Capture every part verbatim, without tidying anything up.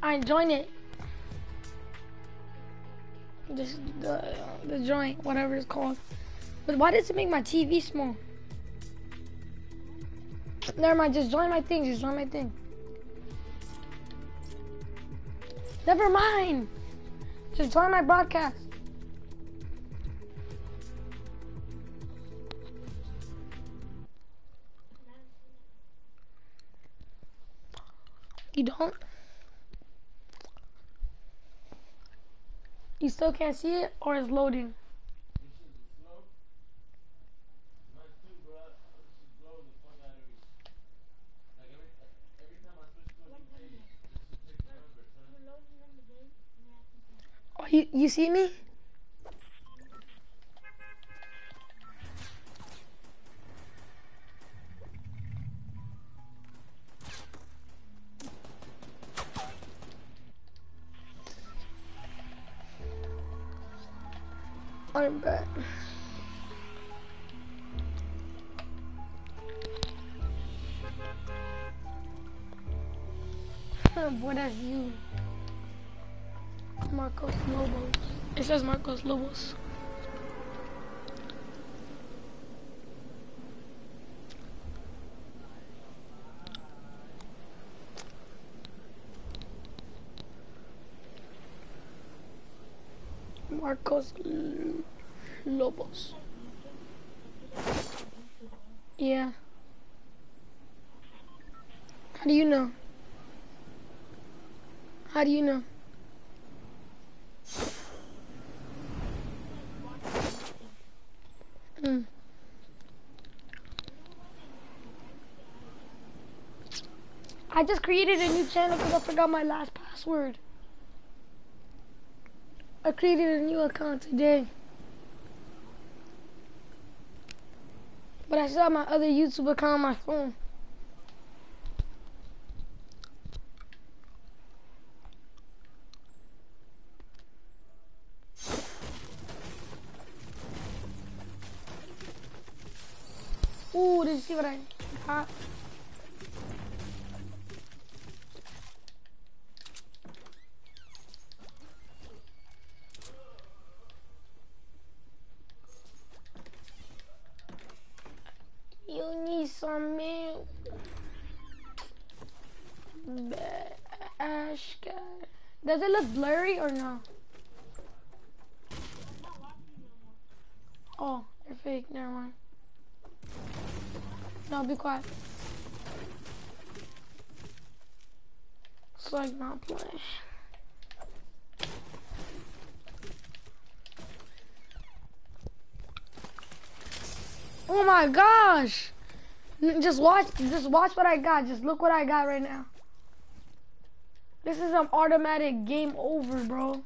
I join it. Just the the joint, whatever it's called. But why does it make my T V small? Never mind. Just join my thing. Just join my thing. Never mind. Just join my broadcast. You don't? You still can't see it, or it's loading? Oh, you, you see me? I'm back. Boy, that's you. Marcos Lobos. It says Marcos Lobos. Marcos Lobos. Yeah. How do you know? How do you know? Mm. I just created a new channel because I forgot my last password. I created a new account today. But I still have my other YouTube account on my phone. Ooh, did you see what I got? You need some milk. Ash guy. Does it look blurry or no? Oh, they're fake. Never mind. No, be quiet. It's like not playing. Oh my gosh! Just watch, just watch what I got. Just look what I got right now. This is an automatic game over, bro.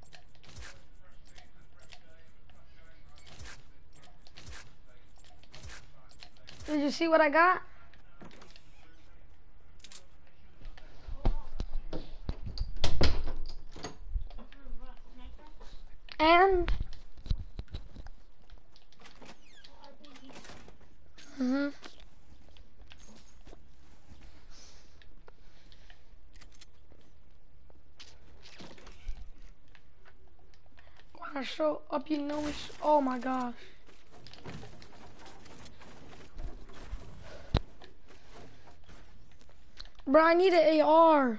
Did you see what I got? And mm-hmm. When I show up, you know it's, oh my gosh. Bro, I need an A R.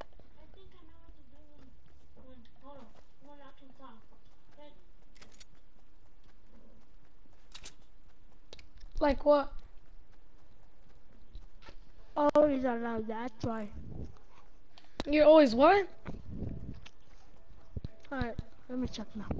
Like what? Always allowed, that's why. You're always what? Alright, let me check now.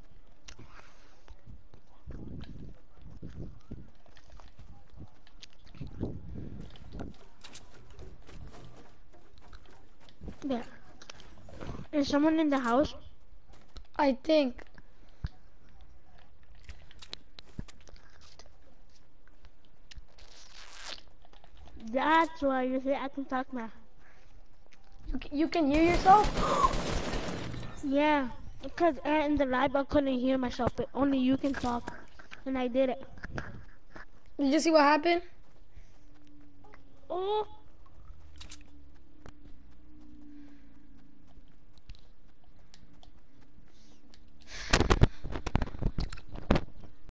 There. Is someone in the house? I think. That's why you say I can talk now. You can, you can hear yourself? Yeah, because uh, in the live I couldn't hear myself, but only you can talk, and I did it. Did you see what happened? Oh,